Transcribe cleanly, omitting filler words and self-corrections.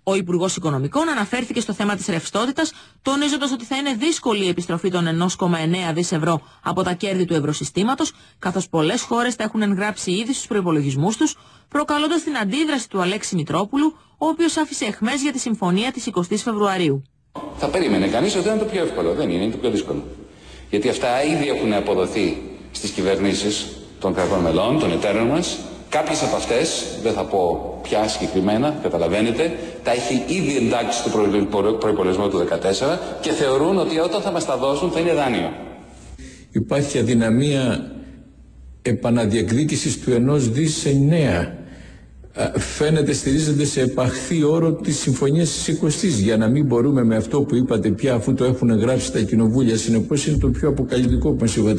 Ο Υπουργός Οικονομικών αναφέρθηκε στο θέμα της ρευστότητας, τονίζοντας ότι θα είναι δύσκολη η επιστροφή των 1,9 δις ευρώ από τα κέρδη του ευρωσυστήματος, καθώς πολλές χώρες τα έχουν εγγράψει ήδη στους προϋπολογισμούς τους, προκαλώντας την αντίδραση του Αλέξη Μητρόπουλου, ο οποίος άφησε αιχμές για τη συμφωνία της 20ης Φεβρουαρίου. Θα περίμενε κανείς ότι είναι το πιο εύκολο. Δεν είναι, είναι το πιο δύσκολο. Γιατί αυτά ήδη έχουν αποδοθεί στις κυβερνήσεις των κρατών μελών, των εταίρων μας. Κάποιες από αυτές, δεν θα πω πια συγκεκριμένα, καταλαβαίνετε, τα έχει ήδη εντάξει στο προϋπολογισμό του 2014 και θεωρούν ότι όταν θα μας τα δώσουν θα είναι δάνειο. Υπάρχει αδυναμία επαναδιεκδίκησης του 1 δις σε 9. Φαίνεται στηρίζεται σε επαχθή όρο της συμφωνίας της 20ης, για να μην μπορούμε με αυτό που είπατε πια, αφού το έχουν γράψει τα κοινοβούλια. Συνεπώς είναι το πιο αποκαλυπτικό που μας είπατε.